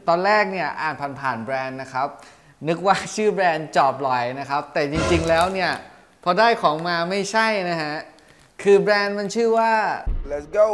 ตอนแรกเนี่ยอ่านผ่านๆแบรนด์นะครับนึกว่าชื่อแบรนด์จอบลอยนะครับแต่จริงๆแล้วเนี่ยพอได้ของมาไม่ใช่นะฮะคือแบรนด์มันชื่อว่า Let's go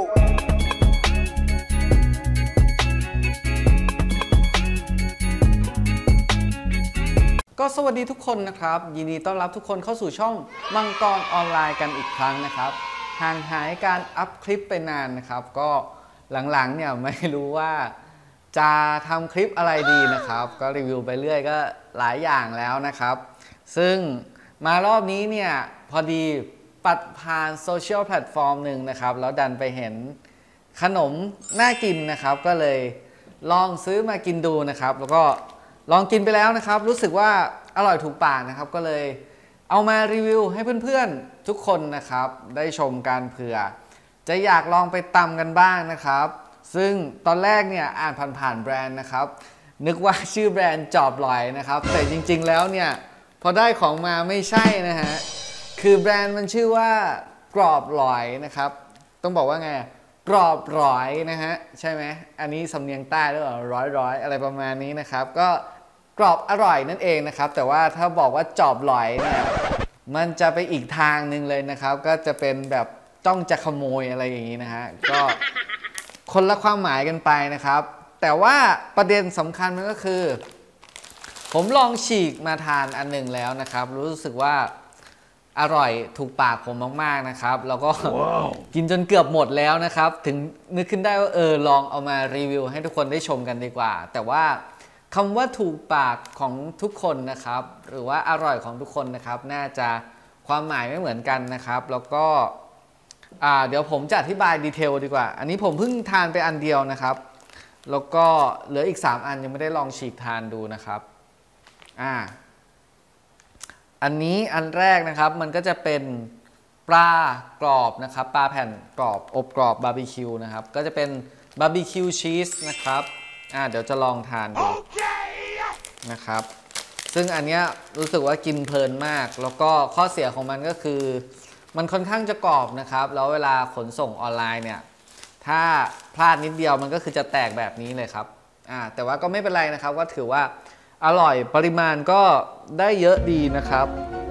ก็สวัสดีทุกคนนะครับยินดีต้อนรับทุกคนเข้าสู่ช่องมังกรออนไลน์กันอีกครั้งนะครับห่างหายการอัพคลิปไปนานนะครับก็หลังๆเนี่ยไม่รู้ว่าจะทำคลิปอะไรดีนะครับก็รีวิวไปเรื่อยก็หลายอย่างแล้วนะครับซึ่งมารอบนี้เนี่ยพอดีปัดผ่านโซเชียลแพลตฟอร์มหนึ่งนะครับแล้วดันไปเห็นขนมน่ากินนะครับก็เลยลองซื้อมากินดูนะครับแล้วก็ลองกินไปแล้วนะครับรู้สึกว่าอร่อยถูกปากนะครับก็เลยเอามารีวิวให้เพื่อนๆทุกคนนะครับได้ชมกันเผื่อจะอยากลองไปตำกันบ้างนะครับซึ่งตอนแรกเนี่ยอ่านผ่านๆแบรนด์นะครับนึกว่าชื่อแบรนด์จอบลอยนะครับแต่จริงๆแล้วเนี่ยพอได้ของมาไม่ใช่นะฮะคือแบรนด์มันชื่อว่ากรอบลอยนะครับต้องบอกว่าไงกรอบร้อยนะฮะใช่ไหมอันนี้สำเนียงใต้หรือเปล่าร้อยอะไรประมาณนี้นะครับก็กรอบอร่อยนั่นเองนะครับแต่ว่าถ้าบอกว่าจอบลอยเนี่ยมันจะไปอีกทางหนึ่งเลยนะครับก็จะเป็นแบบจ้องจะขโมยอะไรอย่างนี้นะฮะก็คนละความหมายกันไปนะครับแต่ว่าประเด็นสำคัญมันก็คือผมลองฉีกมาทานอันหนึ่งแล้วนะครับรู้สึกว่าอร่อยถูกปากผมมากๆนะครับแล้วก็ wow. กินจนเกือบหมดแล้วนะครับถึงนึกขึ้นได้ว่าลองเอามารีวิวให้ทุกคนได้ชมกันดีกว่าแต่ว่าคำว่าถูกปากของทุกคนนะครับหรือว่าอร่อยของทุกคนนะครับน่าจะความหมายไม่เหมือนกันนะครับแล้วก็เดี๋ยวผมจะอธิบายดีเทลดีกว่าอันนี้ผมเพิ่งทานไปอันเดียวนะครับแล้วก็เหลืออีก3อันยังไม่ได้ลองฉีกทานดูนะครับอันนี้อันแรกนะครับมันก็จะเป็นปลากรอบนะครับปลาแผ่นกรอบอบกรอบบาร์บีคิวนะครับก็จะเป็นบาร์บีคิวชีสนะครับเดี๋ยวจะลองทานดูนะครับซึ่งอันนี้รู้สึกว่ากินเพลินมากแล้วก็ข้อเสียของมันก็คือมันค่อนข้างจะกรอบนะครับแล้วเวลาขนส่งออนไลน์เนี่ยถ้าพลาดนิดเดียวมันก็คือจะแตกแบบนี้เลยครับแต่ว่าก็ไม่เป็นไรนะครับก็ถือว่าอร่อยปริมาณก็ได้เยอะดีนะครับ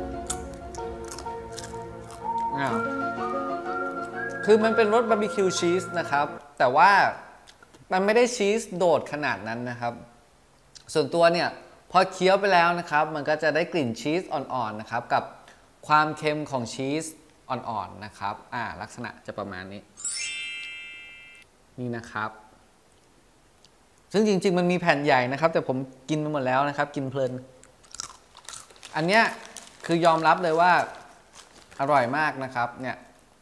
คือมันเป็นรสบาร์บีคิวชีสนะครับแต่ว่ามันไม่ได้ชีสโดดขนาดนั้นนะครับส่วนตัวเนี่ยพอเคี้ยวไปแล้วนะครับมันก็จะได้กลิ่นชีสอ่อนๆนะครับกับความเค็มของชีสอ่อนๆนะครับลักษณะจะประมาณนี้นี่นะครับซึ่งจริงๆมันมีแผ่นใหญ่นะครับแต่ผมกินไปหมดแล้วนะครับกินเพลินอันเนี้ยคือยอมรับเลยว่าอร่อยมากนะครับเนี่ย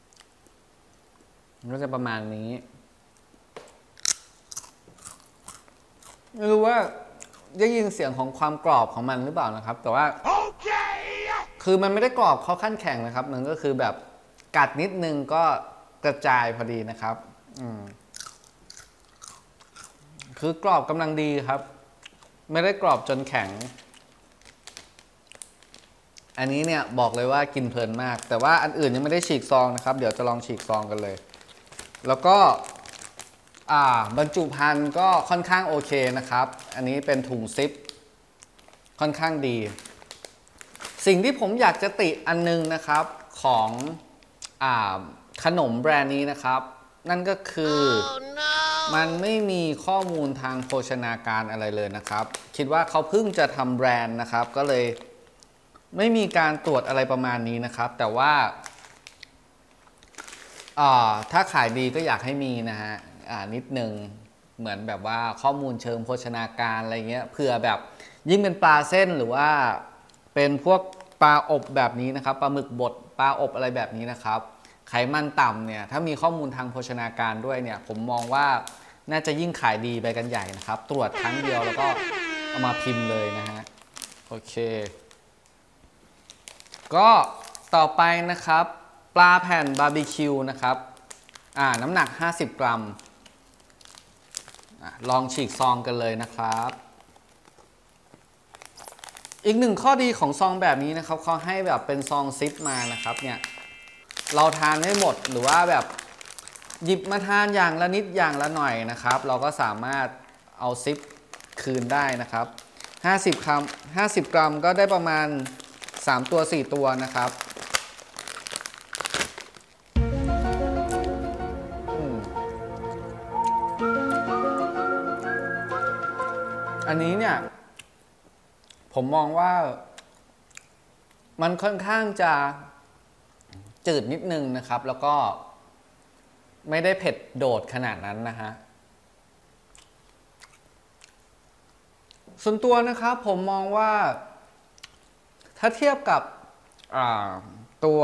ก็จะประมาณนี้ไม่รู้ว่าได้ยินเสียงของความกรอบของมันหรือเปล่านะครับแต่ว่า คือมันไม่ได้กรอบเข้าขั้นแข็งนะครับมันก็คือแบบกัดนิดนึงก็กระจายพอดีนะครับคือกรอบกำลังดีครับไม่ได้กรอบจนแข็งอันนี้เนี่ยบอกเลยว่ากินเพลินมากแต่ว่าอันอื่นยังไม่ได้ฉีกซองนะครับเดี๋ยวจะลองฉีกซองกันเลยแล้วก็บรรจุภัณฑ์ก็ค่อนข้างโอเคนะครับอันนี้เป็นถุงซิปค่อนข้างดีสิ่งที่ผมอยากจะติอันนึงนะครับของขนมแบรนด์นี้นะครับนั่นก็คือมันไม่มีข้อมูลทางโภชนาการอะไรเลยนะครับคิดว่าเขาเพิ่งจะทำแบรนด์นะครับก็เลยไม่มีการตรวจอะไรประมาณนี้นะครับแต่ว่าถ้าขายดีก็อยากให้มีนะฮะนิดนึงเหมือนแบบว่าข้อมูลเชิงโภชนาการอะไรเงี้ยเผื่อแบบยิ่งเป็นปลาเส้นหรือว่าเป็นพวกปลาอบแบบนี้นะครับปลาหมึกบดปลาอบอะไรแบบนี้นะครับไขมันต่ำเนี่ยถ้ามีข้อมูลทางโภชนาการด้วยเนี่ยผมมองว่าน่าจะยิ่งขายดีไปกันใหญ่นะครับตรวจครั้งเดียวแล้วก็เอามาพิมพ์เลยนะฮะโอเคก็ต่อไปนะครับปลาแผ่นบาร์บีคิวนะครับน้ำหนัก50 กรัมลองฉีกซองกันเลยนะครับอีกหนึ่งข้อดีของซองแบบนี้นะครับเขาให้แบบเป็นซองซิปมานะครับเนี่ยเราทานไม่หมดหรือว่าแบบหยิบมาทานอย่างละนิดอย่างละหน่อยนะครับเราก็สามารถเอาซิปคืนได้นะครับ50 กรัมก็ได้ประมาณ3 ตัว 4 ตัวนะครับอันนี้เนี่ยผมมองว่ามันค่อนข้างจะจืดนิดนึงนะครับแล้วก็ไม่ได้เผ็ดโดดขนาดนั้นนะฮะส่วนตัวนะครับผมมองว่าถ้าเทียบกับตัว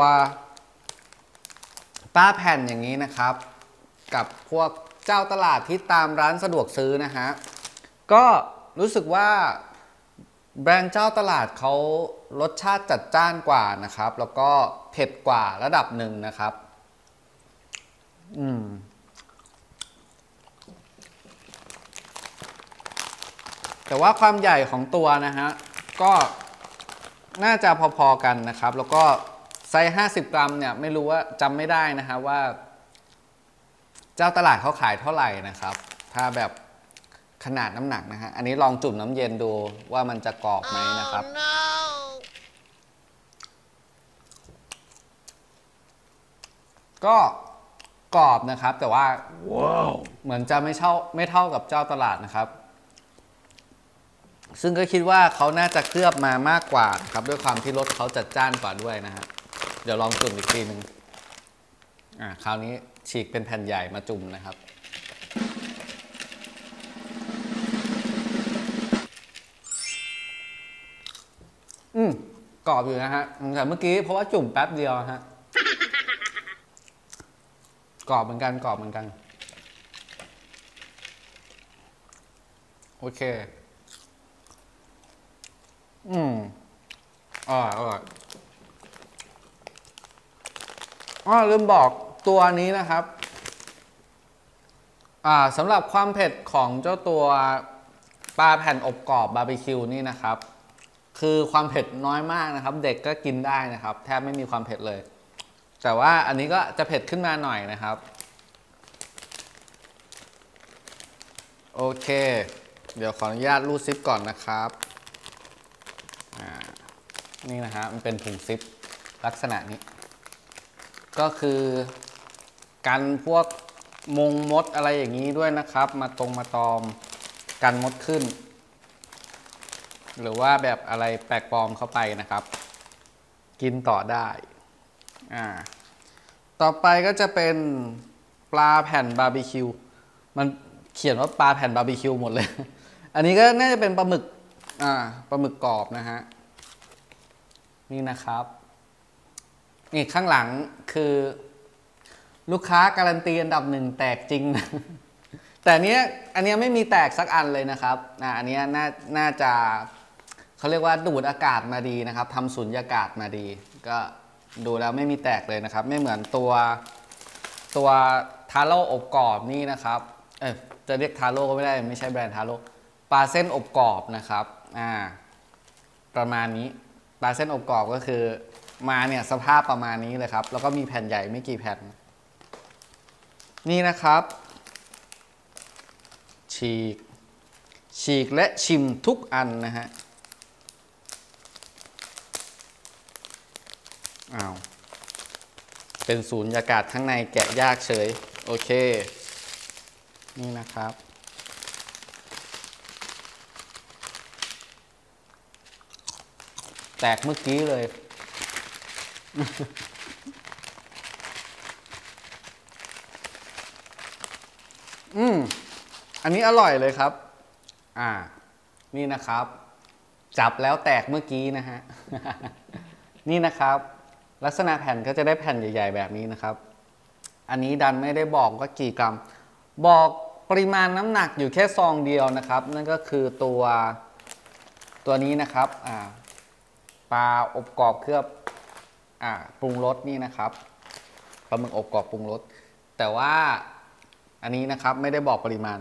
ปลาแผ่นอย่างนี้นะครับกับพวกเจ้าตลาดที่ตามร้านสะดวกซื้อนะฮะก็รู้สึกว่าแบรนด์เจ้าตลาดเขารสชาติจัดจ้านกว่านะครับแล้วก็เผ็ดกว่าระดับหนึ่งนะครับแต่ว่าความใหญ่ของตัวนะฮะก็น่าจะพอๆกันนะครับแล้วก็ไซส์50 กรัมเนี่ยไม่รู้ว่าจำไม่ได้นะฮะว่าเจ้าตลาดเขาขายเท่าไหร่นะครับถ้าแบบขนาดน้ำหนักนะฮะอันนี้ลองจุ่มน้ำเย็นดูว่ามันจะกรอบไหมนะครับ ก็กรอบนะครับแต่ว่า wow. เหมือนจะไม่เท่ากับเจ้าตลาดนะครับซึ่งก็คิดว่าเขาน่าจะเคลือบมามากกว่าครับด้วยความที่รสเขาจัดจ้านกว่าด้วยนะฮะเดี๋ยวลองจุ่มอีกทีนึงคราวนี้ฉีกเป็นแผ่นใหญ่มาจุ่มนะครับกรอบอยู่นะฮะแต่เมื่อกี้เพราะว่าจุ่มแป๊บเดียวฮะกรอบเหมือนกันโอเคอร่อยลืมบอกตัวนี้นะครับสำหรับความเผ็ดของเจ้าตัวปลาแผ่นอบกรอบบาร์บีคิวนี่นะครับคือความเผ็ดน้อยมากนะครับเด็กก็กินได้นะครับแทบไม่มีความเผ็ดเลยแต่ว่าอันนี้ก็จะเผ็ดขึ้นมาหน่อยนะครับโอเคเดี๋ยวขออนุญาตรูดซิปก่อนนะครับนี่นะฮะมันเป็นถุงซิปลักษณะนี้ก็คือกันพวกมดอะไรอย่างนี้ด้วยนะครับมาตอมกันมดขึ้นหรือว่าแบบอะไรแปลกปลอมเข้าไปนะครับกินต่อได้ต่อไปก็จะเป็นปลาแผ่นบาร์บีคิวมันเขียนว่าปลาแผ่นบาร์บีคิวหมดเลยอันนี้ก็น่าจะเป็นปลาหมึกกรอบนะฮะนี่นะครับนี่ข้างหลังคือลูกค้าการันตีอันดับ 1แตกจริงนะแต่อันนี้ไม่มีแตกสักอันเลยนะครับอันนี้น่าจะเขาเรียกว่าดูดอากาศมาดีนะครับทำสุญญากาศมาดีก็ดูแล้วไม่มีแตกเลยนะครับไม่เหมือนตัวทาโร่อบกรอบนี่นะครับจะเรียกทาโร่ก็ไม่ได้ไม่ใช่แบรนด์ทาโร่ปลาเส้นอบกรอบนะครับประมาณนี้ปลาเส้นอบกรอบก็คือมาเนี่ยสภาพประมาณนี้เลยครับแล้วก็มีแผ่นใหญ่ไม่กี่แผ่นนี่นะครับฉีกและชิมทุกอันนะฮะเป็นสูญญากาศข้างในแกะยากเฉยโอเคนี่นะครับแตกเมื่อกี้เลยอันนี้อร่อยเลยครับนี่นะครับจับแล้วแตกเมื่อกี้นะฮะ นี่นะครับลักษณะแผ่นก็จะได้แผ่นใหญ่ๆแบบนี้นะครับอันนี้ดันไม่ได้บอกว่ากี่กรัมบอกปริมาณน้ำหนักอยู่แค่ซองเดียวนะครับนั่นก็คือตัวนี้นะครับปลาอบกรอบเคลือบปรุงรสนี่นะครับปลาหมึกอบกรอบปรุงรสแต่ว่าอันนี้นะครับไม่ได้บอกปริมาณ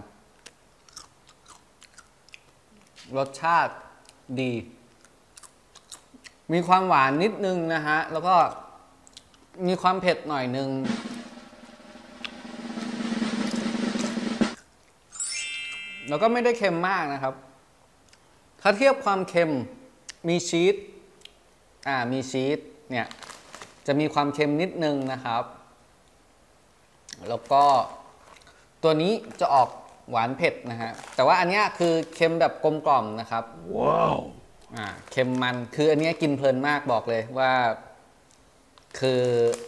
รสชาติดีมีความหวานนิดนึงนะฮะแล้วก็มีความเผ็ดหน่อยนึงแล้วก็ไม่ได้เค็มมากนะครับถ้าเทียบความเค็มมีชีสมีชีสเนี่ยจะมีความเค็มนิดนึงนะครับแล้วก็ตัวนี้จะออกหวานเผ็ดนะฮะแต่ว่าอันนี้คือเค็มแบบกลมกล่อมนะครับว้าวเค็มมันคืออันนี้กินเพลินมากบอกเลยว่าคือ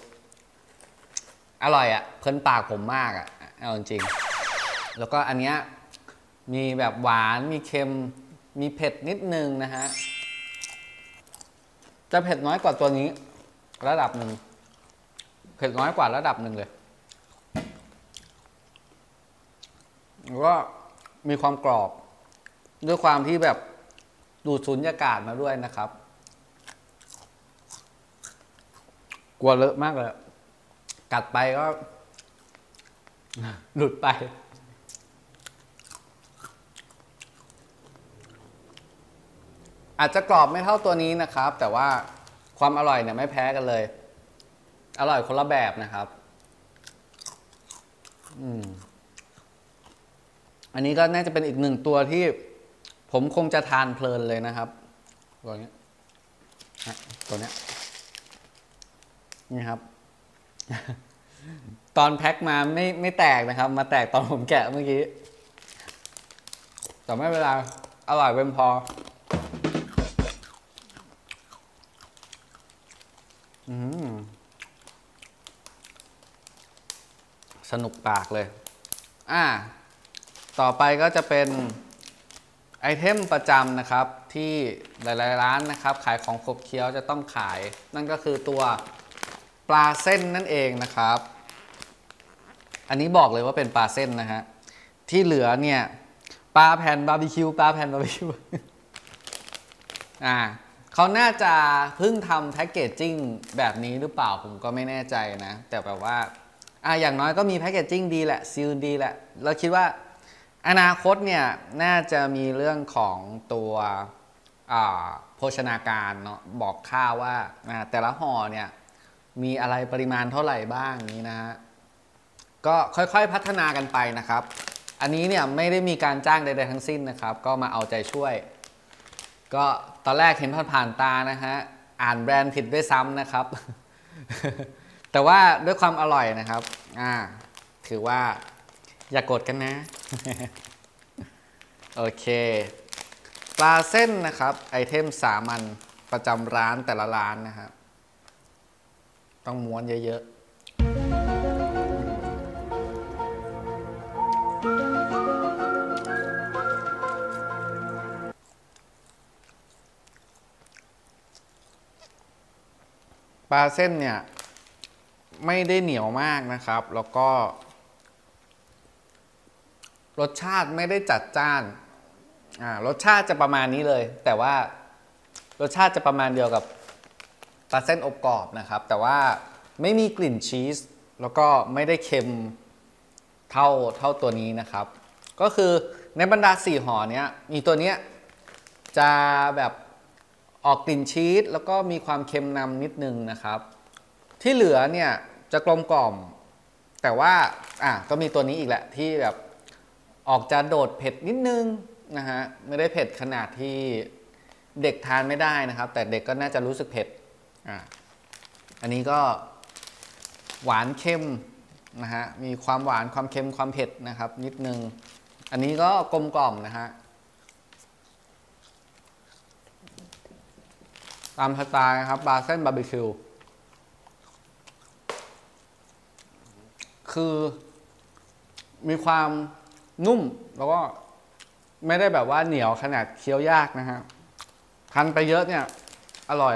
อร่อยเพลินปากผมมากเอาจริงแล้วก็อันนี้มีแบบหวานมีเค็มมีเผ็ดนิดนึงนะฮะจะเผ็ดน้อยกว่าตัวนี้ระดับหนึ่งเผ็ดน้อยกว่าระดับหนึ่งเลยแล้วก็มีความกรอบด้วยความที่แบบดูดสุญญากาศมาด้วยนะครับกลัวเลอะมากเลยกัดไปก็หลุดไปอาจจะกรอบไม่เท่าตัวนี้นะครับแต่ว่าความอร่อยเนี่ยไม่แพ้กันเลยอร่อยคนละแบบนะครับอันนี้ก็น่าจะเป็นอีกหนึ่งตัวที่ผมคงจะทานเพลินเลยนะครับตัวนี้ตัวนี้นี่ครับ ตอนแพ็คมาไม่แตกนะครับมาแตกตอนผมแกะเมื่อกี้แต่ไม่เป็นไรอร่อยเป็นพอสนุกปากเลยต่อไปก็จะเป็นไอเทมประจำนะครับที่หลายๆร้านนะครับขายของขบเคี้ยวจะต้องขายนั่นก็คือตัวปลาเส้นนั่นเองนะครับอันนี้บอกเลยว่าเป็นปลาเส้นนะฮะที่เหลือเนี่ยปลาแผ่นบาร์บีคิวเขาน่าจะเพิ่งทำแพ็กเกจจิ้งแบบนี้หรือเปล่าผมก็ไม่แน่ใจนะแต่แบบว่าอย่างน้อยก็มีแพ็กเกจจิ้งดีแหละซีลดีแหละเราคิดว่าอนาคตเนี่ยน่าจะมีเรื่องของตัวโภชนาการเนาะบอกค่าว่าแต่ละห่อเนี่ยมีอะไรปริมาณเท่าไหร่บ้างนี้นะฮะก็ค่อยๆพัฒนากันไปนะครับอันนี้เนี่ยไม่ได้มีการจ้างใดๆทั้งสิ้นนะครับก็มาเอาใจช่วยก็ตอนแรกเห็นผ่านตานะฮะอ่านแบรนด์ผิดด้วยซ้ำนะครับ แต่ว่าด้วยความอร่อยนะครับถือว่าอย่ากดกันนะ โอเคปลาเส้นนะครับไอเทมสามัญประจำร้านแต่ละร้านนะครับต้องม้วนเยอะๆปลาเส้นเนี่ยไม่ได้เหนียวมากนะครับแล้วก็รสชาติไม่ได้จัดจ้านรสชาติจะประมาณนี้เลยแต่ว่ารสชาติจะประมาณเดียวกับปลาเส้นอบกรอบนะครับแต่ว่าไม่มีกลิ่นชีสแล้วก็ไม่ได้เค็มเท่าตัวนี้นะครับก็คือในบรรดา4ห่อเนี้ยมีตัวเนี้ยจะแบบออกกลิ่นชีสแล้วก็มีความเค็มนำนิดนึงนะครับที่เหลือเนี่ยจะกลมกล่อมแต่ว่าก็มีตัวนี้อีกแหละที่แบบออกจะโดดเผ็ดนิดนึงนะฮะไม่ได้เผ็ดขนาดที่เด็กทานไม่ได้นะครับแต่เด็กก็น่าจะรู้สึกเผ็ดอันนี้ก็หวานเค็มนะฮะมีความหวานความเค็มความเผ็ดนะครับนิดนึงอันนี้ก็กลมกล่อมนะฮะตามสไตล์ครับปลาเส้นบาร์บีคิวคือมีความนุ่มแล้วก็ไม่ได้แบบว่าเหนียวขนาดเคี้ยวยากนะฮะทานไปเยอะเนี่ยอร่อย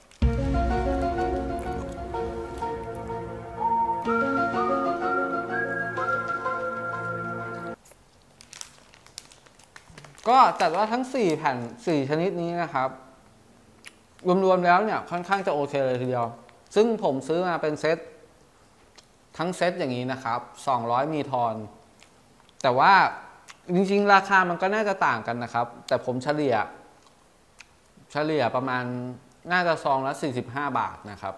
ก็จัดว่าทั้ง4แผ่น4ชนิดนี้นะครับรวมๆแล้วเนี่ยค่อนข้างจะโอเคเลยทีเดียวซึ่งผมซื้อมาเป็นเซตทั้งเซตอย่างนี้นะครับ200มีทอนแต่ว่าจริงๆราคามันก็น่าจะต่างกันนะครับแต่ผมเฉลี่ยประมาณน่าจะซองละ45 บาทนะครับ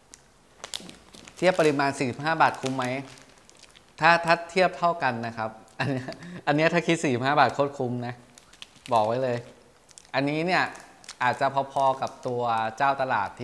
เทียบปริมาณ45 บาทคุ้มไหมถ้าเทียบเท่ากันนะครับอันนี้ถ้าคิด45 บาทโคตรคุ้มนะบอกไว้เลยอันนี้เนี่ยอาจจะพอๆกับตัวเจ้าตลาด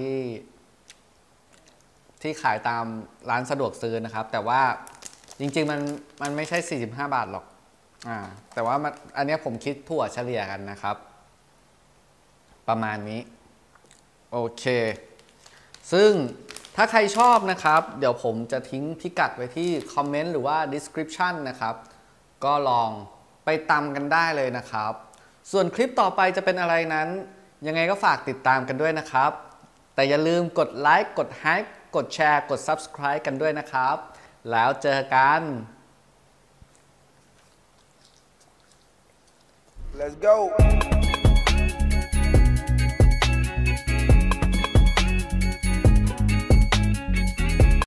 ที่ขายตามร้านสะดวกซื้อนะครับแต่ว่าจริงๆมันไม่ใช่45 บาทหรอกแต่ว่าอันนี้ผมคิดถั่วเฉลี่ยกันนะครับประมาณนี้โอเคซึ่งถ้าใครชอบนะครับเดี๋ยวผมจะทิ้งพิกัดไว้ที่คอมเมนต์หรือว่า description นะครับก็ลองไปตำกันได้เลยนะครับส่วนคลิปต่อไปจะเป็นอะไรนั้นยังไงก็ฝากติดตามกันด้วยนะครับแต่อย่าลืมกดไลค์กด Hype กดแชร์กด Subscribe กันด้วยนะครับแล้วเจอกัน Let's go